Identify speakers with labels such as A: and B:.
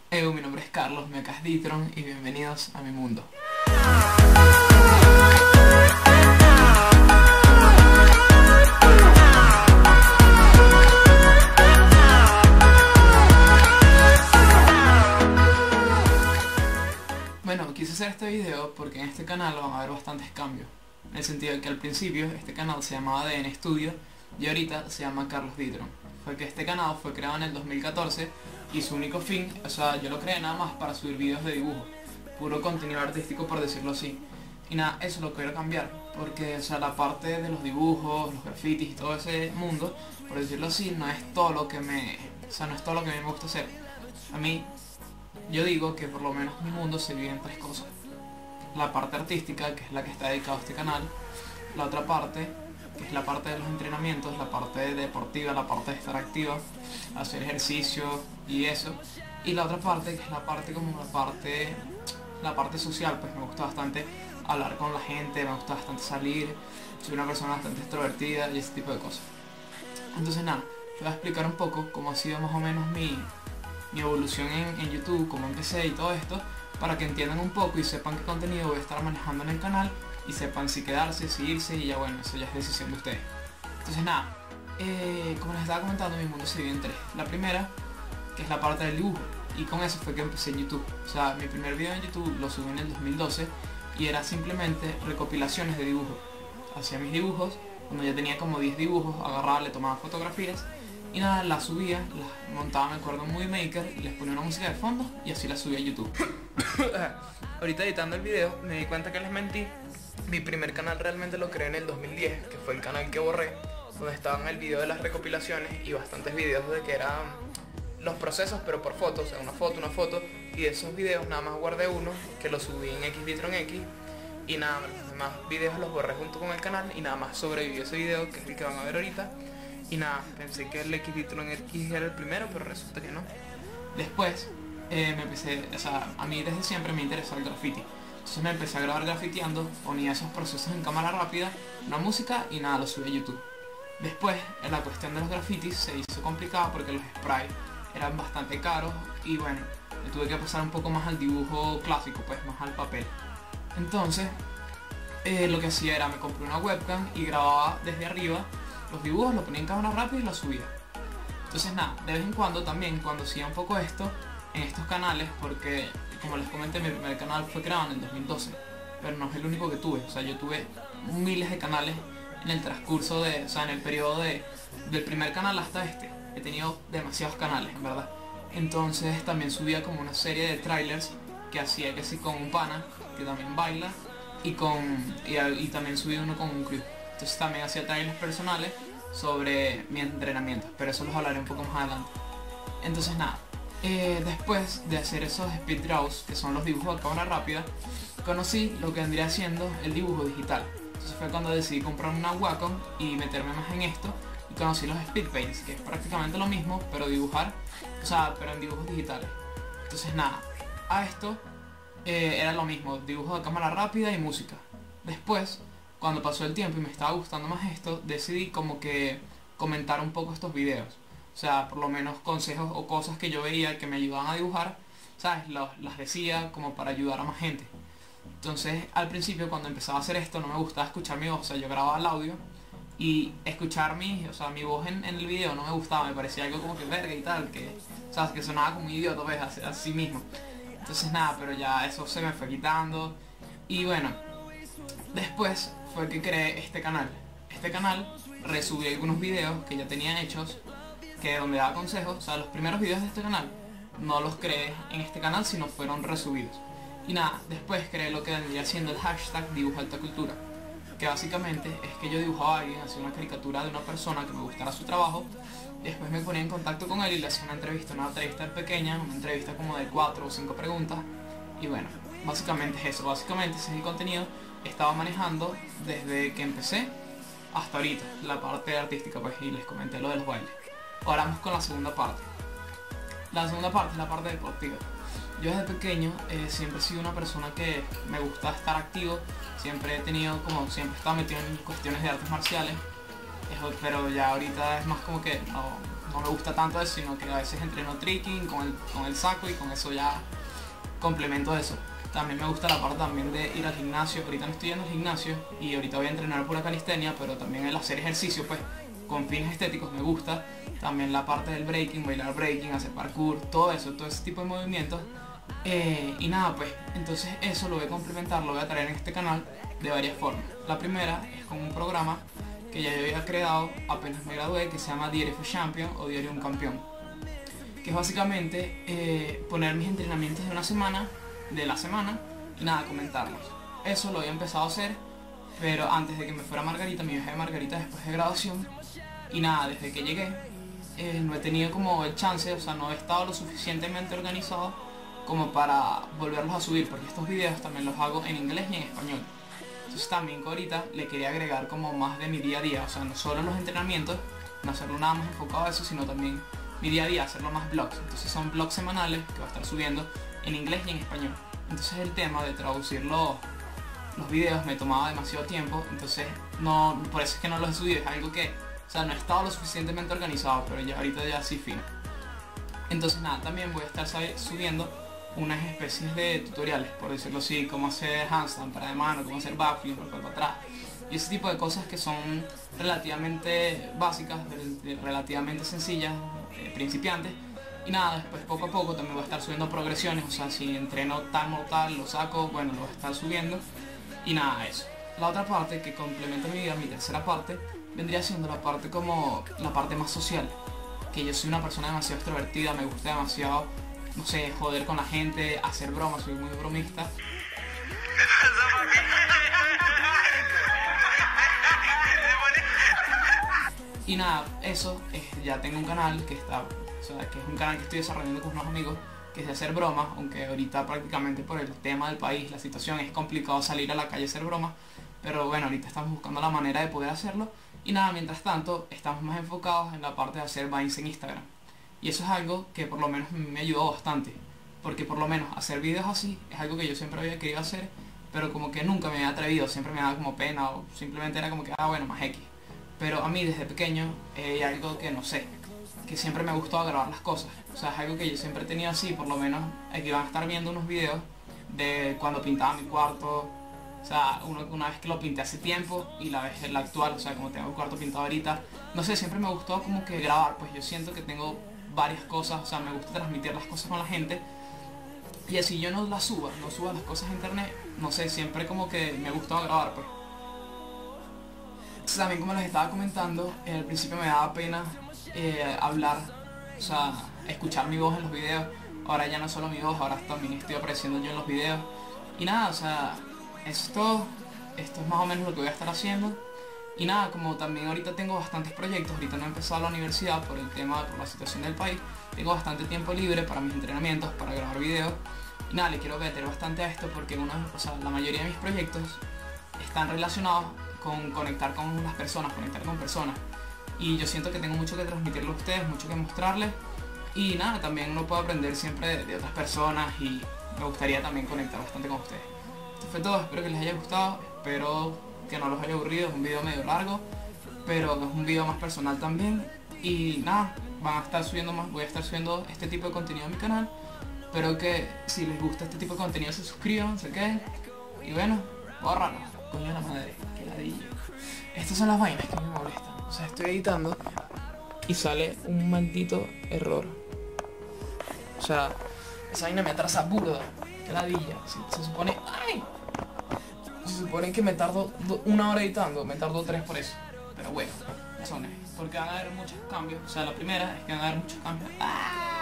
A: Mi nombre es Carlos Mecas Ditron y bienvenidos a mi mundo. Bueno, quise hacer este video porque en este canal van a haber bastantes cambios. En el sentido de que al principio este canal se llamaba DN Studio y ahorita se llama Carlos Ditron. Fue que este canal fue creado en el 2014 y su único fin, o sea, yo lo creé nada más para subir videos de dibujo, puro contenido artístico por decirlo así. Y nada, eso lo quiero cambiar, porque o sea, la parte de los dibujos, los grafitis y todo ese mundo, por decirlo así, no es todo lo que no es todo lo que a mí me gusta hacer. A mí, yo digo que por lo menos mi mundo se divide en tres cosas. La parte artística, que es la que está dedicada a este canal, la otra parte, que es la parte de los entrenamientos, la parte deportiva, la parte de estar activa, hacer ejercicio y eso, y la otra parte, que es la parte como la parte social, pues me gusta bastante hablar con la gente, me gusta bastante salir, soy una persona bastante extrovertida y ese tipo de cosas. Entonces nada, te voy a explicar un poco cómo ha sido más o menos mi evolución en YouTube, cómo empecé y todo esto, para que entiendan un poco y sepan qué contenido voy a estar manejando en el canal y sepan si quedarse, si irse, y ya bueno, eso ya es decisión de ustedes. Entonces nada, como les estaba comentando, mi mundo se divide en tres. La primera, que es la parte del dibujo, y con eso fue que empecé en YouTube. O sea, mi primer video en YouTube lo subí en el 2012 y era simplemente recopilaciones de dibujos. Hacía mis dibujos, cuando ya tenía como 10 dibujos, agarraba, le tomaba fotografías y nada, las subía, las montaba, me acuerdo, en Movie Maker, les ponía una música de fondo y así las subía a YouTube. Ahorita editando el video me di cuenta que les mentí. Mi primer canal realmente lo creé en el 2010, que fue el canal que borré, donde estaban el video de las recopilaciones y bastantes videos de que eran los procesos pero por fotos, o sea, una foto, y de esos videos nada más guardé uno, que lo subí en Xditron X, y nada, los demás videos los borré junto con el canal y nada más sobrevivió ese video, que es el que van a ver ahorita. Y nada, pensé que el Xditron X era el primero, pero resulta que no. Después me empecé, o sea, a mí desde siempre me interesó el graffiti. Entonces me empecé a grabar grafiteando, ponía esos procesos en cámara rápida, una música y nada, lo subí a YouTube. Después, en la cuestión de los grafitis se hizo complicado porque los sprays eran bastante caros y bueno, me tuve que pasar un poco más al dibujo clásico, pues más al papel. Entonces, lo que hacía era, me compré una webcam y grababa desde arriba los dibujos, lo ponía en cámara rápida y los subía. Entonces nada, de vez en cuando también, cuando hacía un poco esto, en estos canales, porque como les comenté, mi primer canal fue creado en el 2012, pero no es el único que tuve. O sea, yo tuve miles de canales en el transcurso de, o sea, en el periodo del primer canal hasta este. He tenido demasiados canales, en verdad. Entonces también subía como una serie de trailers que hacía que sí con un pana, que también baila, y también subí uno con un crew. Entonces también hacía trailers personales sobre mi entrenamiento, pero eso los hablaré un poco más adelante. Entonces nada, después de hacer esos speed draws, que son los dibujos a cámara rápida, conocí lo que vendría siendo el dibujo digital. Entonces fue cuando decidí comprar una Wacom y meterme más en esto, y conocí los speed paints, que es prácticamente lo mismo, pero dibujar, o sea, pero en dibujos digitales. Entonces nada, a esto era lo mismo, dibujos a cámara rápida y música. Después, cuando pasó el tiempo y me estaba gustando más esto, decidí como que comentar un poco estos videos. O sea, por lo menos consejos o cosas que yo veía que me ayudaban a dibujar, ¿sabes? Las decía como para ayudar a más gente. Entonces, al principio cuando empezaba a hacer esto no me gustaba escuchar mi voz, o sea, yo grababa el audio y escuchar mi voz en el video no me gustaba, me parecía algo como que verga y tal, que, o sea, que sonaba como un idiota, pues, así mismo. Entonces nada, pero ya eso se me fue quitando y bueno, después fue que creé este canal. Este canal resubí algunos videos que ya tenía hechos, que donde daba consejos. O sea, los primeros videos de este canal no los creé en este canal, sino fueron resubidos. Y nada, después creé lo que vendría siendo el hashtag Dibujo Alta Cultura, que básicamente es que yo dibujaba a alguien, hacía una caricatura de una persona que me gustara su trabajo, después me ponía en contacto con él y le hacía una entrevista pequeña, una entrevista como de 4 o 5 preguntas. Y bueno, básicamente es eso, básicamente ese es el contenido que estaba manejando desde que empecé hasta ahorita, la parte artística, pues, y les comenté lo de los bailes. Ahora vamos con la segunda parte. La segunda parte es la parte deportiva. Yo desde pequeño siempre he sido una persona que me gusta estar activo, siempre he estado metido en cuestiones de artes marciales, pero ya ahorita es más como que no me gusta tanto eso, sino que a veces entreno tricking con el saco y con eso ya complemento eso. También me gusta la parte también de ir al gimnasio. Ahorita no estoy yendo al gimnasio y ahorita voy a entrenar pura calistenia, pero también el hacer ejercicio pues con fines estéticos me gusta. También la parte del breaking, bailar breaking, hacer parkour, todo eso, todo ese tipo de movimientos. Y nada, pues entonces eso lo voy a complementar, lo voy a traer en este canal de varias formas. La primera es con un programa que ya yo había creado apenas me gradué, que se llama Diario of a Champion o Diario de un Campeón, que es básicamente poner mis entrenamientos de una semana, y nada, comentarlos. Eso lo había empezado a hacer, pero antes de que me fuera Margarita, mi viaje de Margarita después de graduación, y nada, desde que llegué no he tenido como el chance, o sea, no he estado lo suficientemente organizado como para volverlos a subir, porque estos videos también los hago en inglés y en español. Entonces también que ahorita le quería agregar como más de mi día a día, o sea, no solo los entrenamientos, no hacerlo nada más enfocado a eso, sino también mi día a día, hacerlo más vlogs. Entonces son vlogs semanales que voy a estar subiendo en inglés y en español. Entonces el tema de traducir los videos me tomaba demasiado tiempo, entonces no, por eso es que no los he subido, es algo que, o sea, no he estado lo suficientemente organizado, pero ya ahorita ya sí fino. Entonces nada, también voy a estar subiendo unas especies de tutoriales, por decirlo así, cómo hacer handstand para de mano, cómo hacer backflip por para atrás, y ese tipo de cosas que son relativamente básicas, relativamente sencillas, principiantes. Y nada, después poco a poco también voy a estar subiendo progresiones, o sea, si entreno tal o tal, lo saco, bueno, lo voy a estar subiendo. Y nada, eso. La otra parte que complementa mi vida, mi tercera parte, vendría siendo la parte como la parte más social. Que yo soy una persona demasiado extrovertida, me gusta demasiado, no sé, joder con la gente, hacer bromas, soy muy bromista. Y nada, eso, ya tengo un canal que está, o sea, que es un canal que estoy desarrollando con unos amigos, que es de hacer bromas, aunque ahorita prácticamente por el tema del país, la situación, es complicado salir a la calle a hacer bromas, pero bueno, ahorita estamos buscando la manera de poder hacerlo. Y nada, mientras tanto, estamos más enfocados en la parte de hacer Vines en Instagram. Y eso es algo que por lo menos me ayudó bastante, porque por lo menos hacer videos así es algo que yo siempre había querido hacer, pero como que nunca me había atrevido, siempre me daba como pena o simplemente era como que, bueno, más X. Pero a mí desde pequeño hay algo que no sé, que siempre me gustó grabar las cosas. O sea, es algo que yo siempre he tenido así, por lo menos aquí van a estar viendo unos videos de cuando pintaba mi cuarto. O sea, una vez que lo pinté hace tiempo y la vez la actual, o sea, como tengo el cuarto pintado ahorita. No sé, siempre me gustó como que grabar, pues yo siento que tengo varias cosas, o sea, me gusta transmitir las cosas con la gente. Y así yo no las suba, no suba las cosas a internet, no sé, siempre como que me gustó grabar, pues. También como les estaba comentando, al principio me daba pena hablar, o sea, escuchar mi voz en los videos. Ahora ya no solo mi voz, ahora también estoy apareciendo yo en los videos. Y nada, o sea, eso es todo. Esto es más o menos lo que voy a estar haciendo. Y nada, como también ahorita tengo bastantes proyectos, ahorita no he empezado la universidad por el tema, por la situación del país. Tengo bastante tiempo libre para mis entrenamientos, para grabar videos. Y nada, le quiero meter bastante a esto porque o sea, la mayoría de mis proyectos están relacionados con conectar con las personas, conectar con personas. Y yo siento que tengo mucho que transmitirle a ustedes, mucho que mostrarles. Y nada, también uno puede aprender siempre de otras personas y me gustaría también conectar bastante con ustedes. Esto fue todo, espero que les haya gustado, espero que no los haya aburrido, es un video medio largo, pero es un video más personal también. Y nada, van a estar subiendo más, voy a estar subiendo este tipo de contenido a mi canal. Espero que si les gusta este tipo de contenido se suscriban, se queden. Y bueno, bórralo. Coño la madre, qué ladillo. Estas son las vainas que me molestan. O sea, estoy editando y sale un maldito error. O sea, esa vaina me atrasa burda. Qué ladilla. Se supone... ¡Ay! Se supone que me tardo 1 hora editando, me tardo 3 por eso. Pero bueno, razones. Porque van a haber muchos cambios. O sea, la primera es que van a haber muchos cambios. ¡Ah!